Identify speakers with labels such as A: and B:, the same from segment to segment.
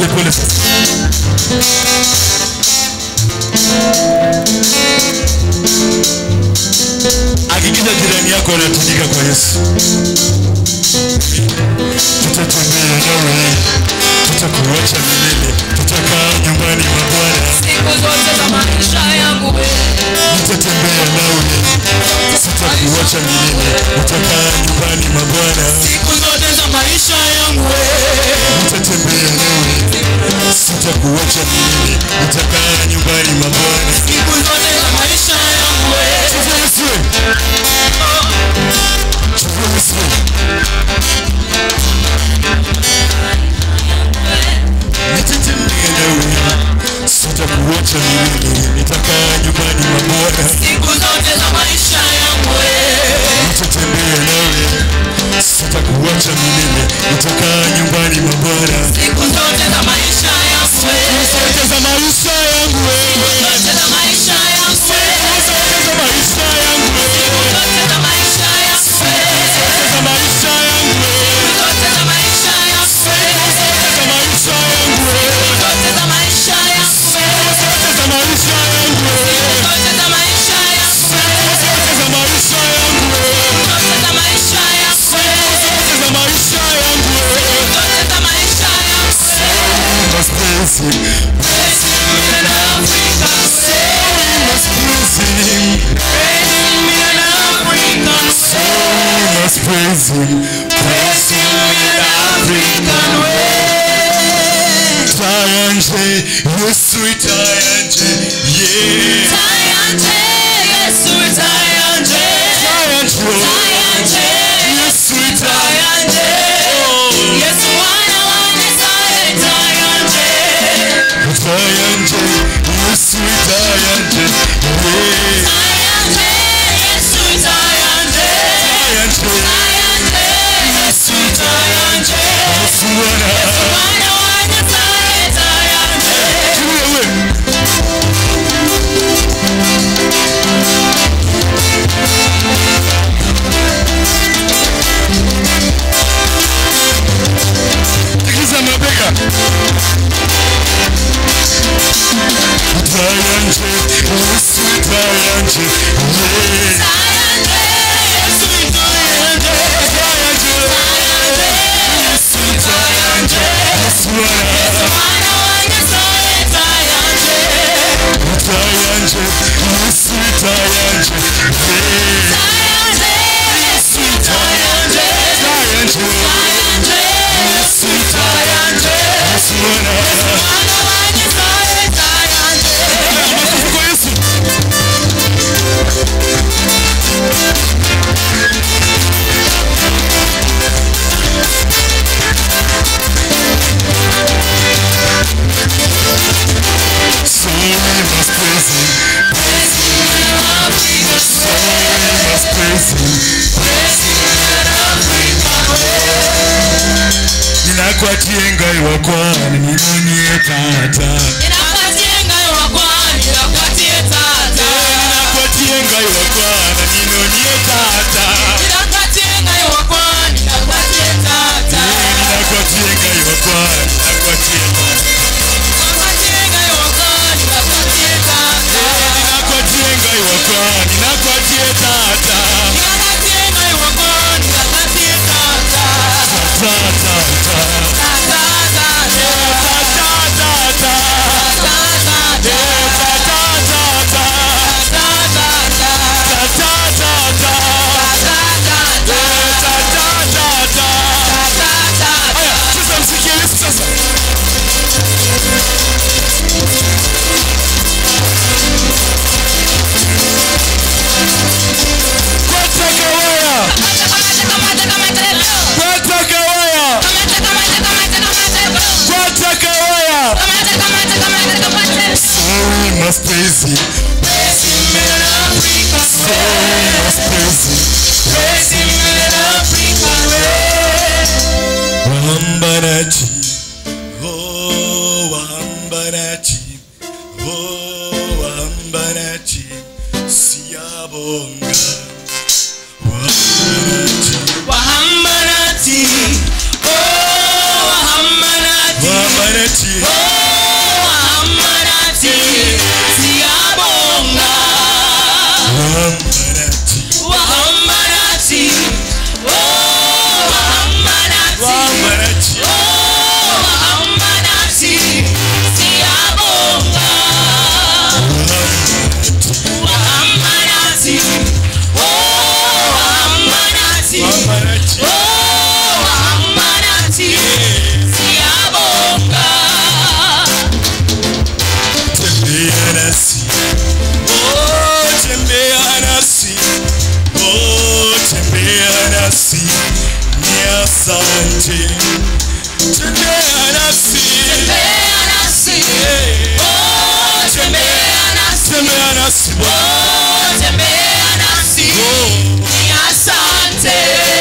A: pole pole sasa. Hakikisha jirani yako anatujika kwa Yesu. Tutatembea nawe, tutakuacha milele, tutakaa nyumbani mwa Bwana
B: siku zote za maisha yangu.
A: Tutatembea nawe, tutakuacha milele, tutakaa nyumbani mwa Bwana
B: siku zote za maisha yangu.
A: Tutatembea nawe, tutakuacha milele, tutakaa nyumbani mwa Bwana
B: siku zote za maisha yangu.
A: Nitatembea nawe, sitakuacha milele, nitakaa nyumbani mwa Bwana
B: siku zote za maisha yangu.
A: Nitatembea nawe, sitakuacha milele, nitakaa nyumbani mwa Bwana
B: siku zote za maisha yangu.
A: Siku zote za maisha yangu.
B: Siku zote za maisha yangu.
A: Siku zote za maisha yangu.
B: Siku zote za maisha yangu.
A: Siku zote za maisha yangu.
B: Siku zote za maisha yangu.
A: Siku zote za maisha yangu.
B: Siku zote za maisha yangu.
A: Siku zote za maisha yangu.
B: Siku zote za maisha yangu.
A: Siku zote za maisha yangu.
B: Siku zote za maisha yangu.
A: Siku zote za maisha yangu.
B: Siku zote za maisha yangu.
A: We must praise Him.
B: Praise Him in Africa.
A: We must praise Him.
B: Praise Him in Africa.
A: We must praise Him.
B: Praise Him in African way.
A: Tayanje, Yesu tayanje, yeah.
B: Tayanje, Yesu tayanje.
A: Tayanje,
B: Tayanje,
A: Yesu tayanje,
B: Yesu wana wane saye tayanje.
A: tayanje, Yesu tayanje, yeah.
B: Tayanje, Yesu tayanje.
A: Tayanje,
B: Tayanje, Yesu tayanje.
A: Yesu wana,
B: Wana wane saye tayanje.
A: wewe. Tikisa mabega. Tayanje, Yesu tayanje, yeah.
B: Tayanje, Yesu tayanje.
A: Tayanje,
B: Yesu tayanje.
A: Yesu wana.
B: Wana wane saye tayanje.
A: Tayanje, Yesu tayanje, yeah.
B: Tayanje, Yesu tayanje.
A: Tayanje,
B: Tayanje,
A: Yesu tayanje, Yesu wana.
B: wana wane saye tayanje.
A: Makofi kwa Yesu. So we must praise Him.
B: Praise Him in Africa.
A: So we must praise Him.
B: Praise Him in Africa.
A: Ninakuatia ngai wa Bwana, ninonye tata.
B: Ninakuatia ngai wa Bwana, ninakuatia tata.
A: Ninakuatia ngai wa Bwana, ninonye tata.
B: Ninakuatia ngai wa Bwana, ninakuatia tata.
A: Ninakuatia ngai wa Bwana, ninakuatia tata.
B: Ninakuatia ngai wa Bwana, ninakuatia tata.
A: Ninakuatia ngai wa Bwana, ninakuatia tata.
B: Ninakuatia ngai wa Bwana, ninakuatia tata.
A: Tata, tata. Must praise Him.
B: Praise Him in Africa.
A: So we must praise Him.
B: Praise Him in Africa.
A: Wahambanaji, oh wahambanaji, oh wahambanaji, siyabonga. Wahambanaji,
B: Wahambanati, oh Wahambanati,
A: wahambanaji, ati tembea nasi,
B: tembea nasi, oh tembea nasi,
A: tembea nasi Bwana,
B: oh tembea nasi, ni asante.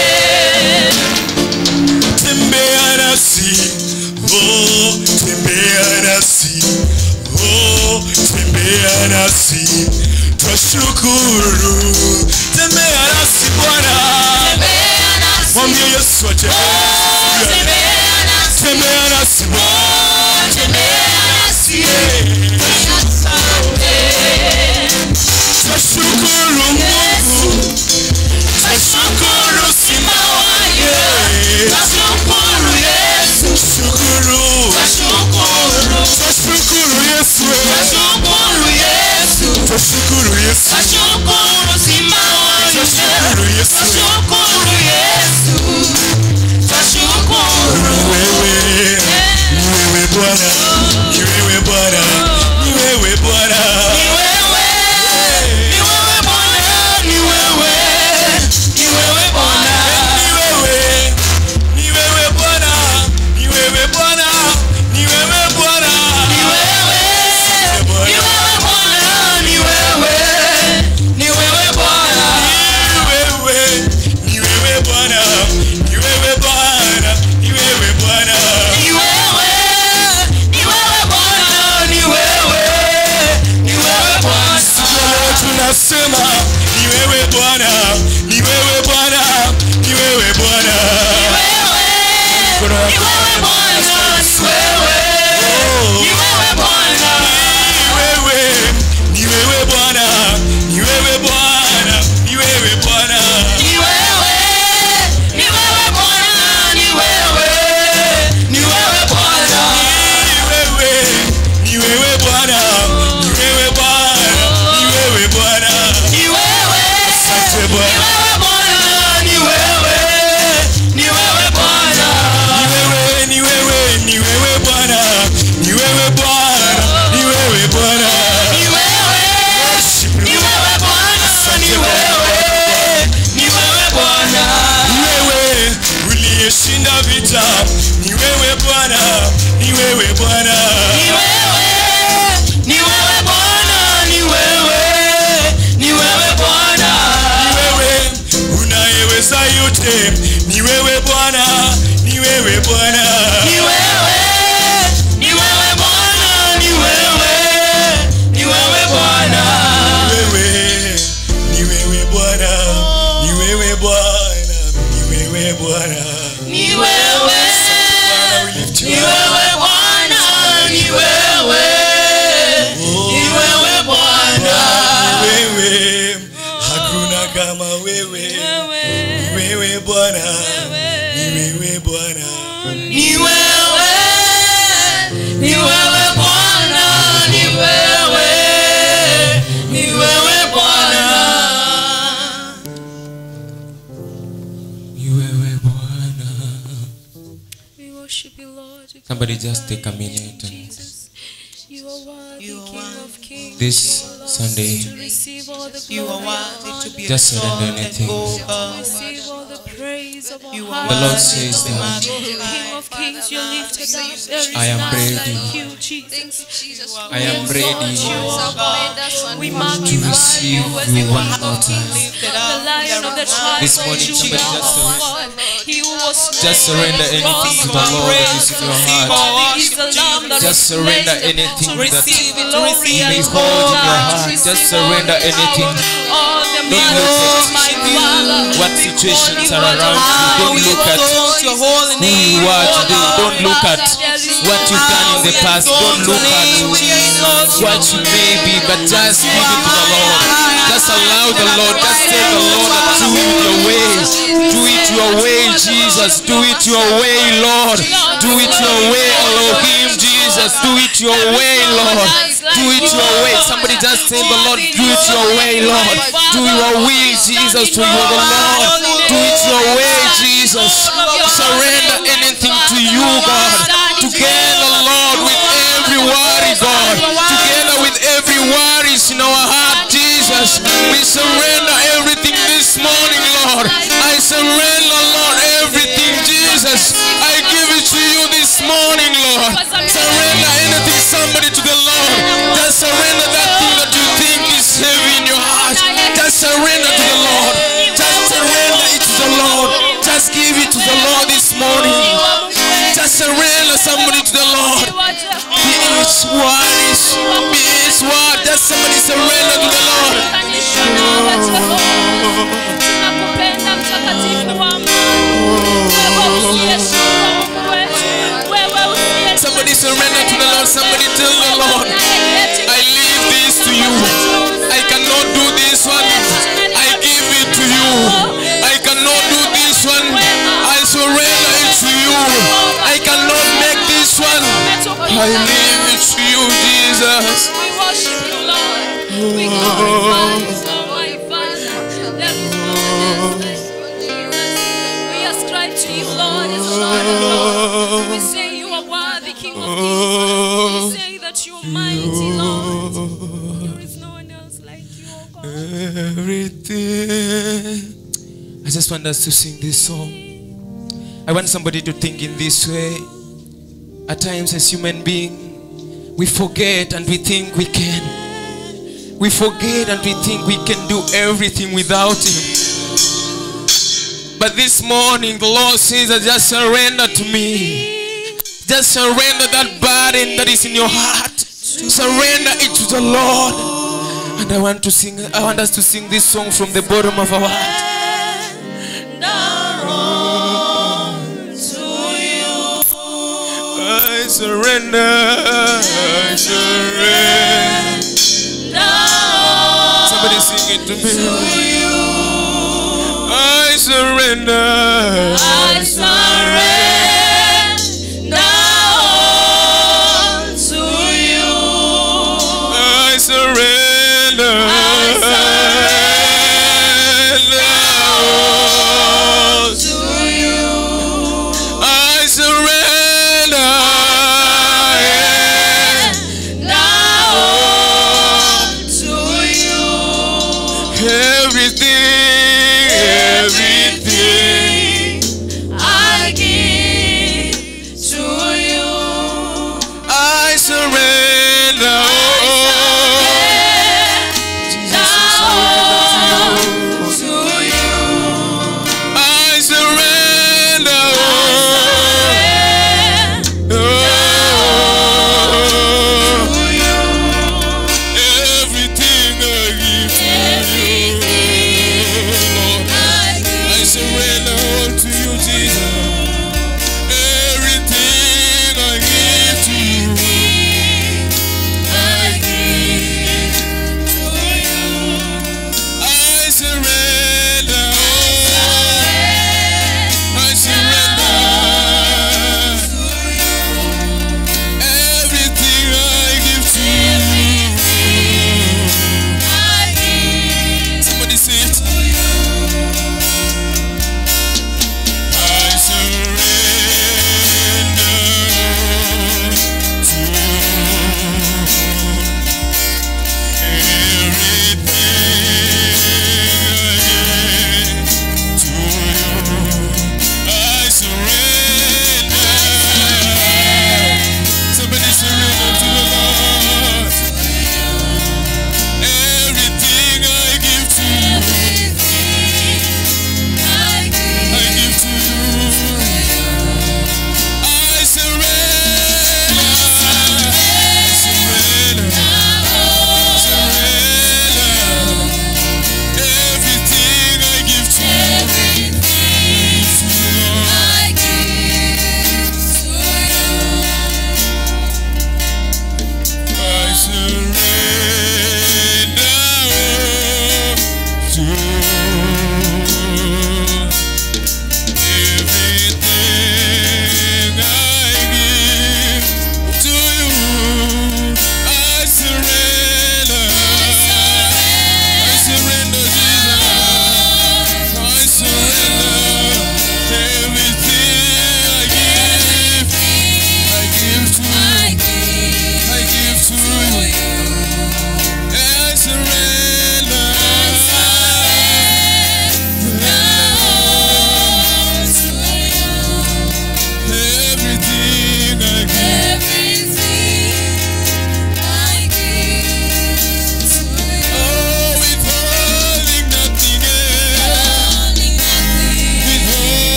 A: Tembea nasi, oh tembea nasi, oh tembea nasi, twashukuru. Tembea nasi Bwana,
B: tembea nasi,
A: mwambie Yesu atembea nasi, tembea nasi Bwana,
B: tembea nasi, ni asante.
A: twashukuru Mungu, twashukuru
B: Simba wa Yuda, twashukuru Yesu,
A: twashukuru,
B: twashukuru,
A: twashukuru Yesu,
B: twashukuru Yesu,
A: twashukuru Yesu,
B: twashukuru Simba wa Yuda,
A: twashukuru Yesu,
B: twashukuru Yesu, twashukuru
A: wewe Bwana, ni wewe Bwana, ni wewe Bwana,
B: ni wewe, ni wewe Bwana, ni wewe, ni wewe Bwana,
A: ni wewe, ni wewe Bwana, ni wewe Bwana, ni wewe Bwana,
B: ni wewe, ni wewe Bwana, ni wewe, ni wewe Bwana,
A: ni wewe Bwana, ni wewe Bwana, ni wewe Bwana,
B: ni wewe, ni wewe Bwana, ni wewe, ni wewe Bwana.
A: leo tunasema ni wewe Bwana, ni wewe Bwana, ni wewe Bwana,
B: Ni wewe Bwana, ni wewe, ni wewe Bwana,
A: ni wewe Bwana, ni wewe Bwana, ni wewe Bwana,
B: ni wewe, ni wewe Bwana, ni wewe, ni wewe Bwana,
A: ni wewe Bwana, ni wewe Bwana, ni wewe Bwana,
B: ni wewe,
A: asante
B: ni
A: Bwana,
B: wewe Bwana, ni wewe, ni wewe Bwana,
A: ni wewe, ni wewe Bwana, ni wewe Bwana, ni wewe Bwana,
B: ni wewe, ni wewe Bwana, ni wewe, ni wewe Bwana,
A: ni wewe uliyeshinda vita, ni wewe Bwana, ni wewe Bwana,
B: ni wewe, ni wewe Bwana, ni wewe, ni wewe Bwana,
A: ni wewe unayeweza yote, ni wewe Bwana, ni wewe Bwana,
B: ni wewe, ni wewe Bwana, ni wewe, ni wewe Bwana,
A: ni wewe Bwana, ni wewe Bwana, ni wewe Bwana,
B: ni wewe,
A: we lift you
B: ni
A: up.
B: wewe Bwana, ni wewe, ni wewe Bwana,
A: Wewe, hakuna kama wewe, ni wewe Bwana, ni wewe Bwana,
B: ni wewe, ni wewe Bwana, ni wewe, ni wewe Bwana.
A: ni wewe Bwana.
C: We worship you, Lord.
D: Somebody just take a minute and
C: Jesus, you are worthy,
B: You are
C: King
B: worthy.
C: of Kings.
D: this
C: You are
D: Sunday,
C: to receive all the
B: You are
C: glory,
B: worthy to be
D: Just surrender
B: exalted,
D: anything.
B: O
C: to
B: God.
C: receive all the praise of our
B: You are
C: heart.
D: The Lord
B: worthy
D: says
B: to be
D: that
B: magnified.
C: King of Kings, you lifted up. There is
D: I am
C: none
D: ready.
C: like you, Jesus.
D: I am ready
C: We
D: to
C: magnify
D: receive
C: you as
D: you
C: the
D: one
C: King
D: more
C: of
D: time.
C: Kings, the Lion of the tribe
D: This
C: of
D: morning,
C: Judah.
D: somebody just
C: He who was
D: Just surrender anything to the Lord that is in your heart.
C: Worthy is the Lamb that
D: Just
C: was
D: surrender
C: slain
D: anything
C: to
D: that
C: receive
D: you
C: glory
D: may
C: and
D: hold in your
C: honor,
D: heart.
C: to
D: Just
C: receive
D: surrender
C: all the
D: anything.
C: power, all the
D: Don't look
C: majesty,
D: at
C: my Father.
D: what
C: We
D: situations
C: call
D: are
C: you
D: around you. Don't look at
B: Your holy
D: who you are today. Don't look at what you've done in the past. Don't look at what you may be, but just give it to the Lord. Just allow the Lord. Just tell the Lord that do it your way. Do it your way, Jesus. Do it your way, Lord. Do it your way, Elohim, Jesus. Do it your way, Lord. Do it your way. Somebody just say the Lord, do it your way, Lord. Do your will, Jesus, to your Lord. Do it your way, Jesus. Surrender anything to you, God. Together, Lord, with every worry, God. Together with every worries in our heart, Jesus. We surrender everything this morning, Lord. I surrender, Lord, everything, Jesus. I leave it to you, Jesus.
C: We worship you, Lord. We glorify you, Lord, my Father. There is no one else like you, Jesus. We ascribe to you, Lord, as Lord and Lord. We say you are worthy, King of Kings. We say that you are mighty, Lord. There is no one else like you, oh God.
D: Everything. I just want us to sing this song. I want somebody to think in this way. At times as human beings, we forget and we think we can. We forget and we think we can do everything without Him. But this morning the Lord says, just surrender to me. Just surrender that burden that is in your heart. Surrender it to the Lord. And I want us to sing this song from the bottom of our heart. I surrender, I surrender. Somebody sing it to me. I surrender,
C: I surrender.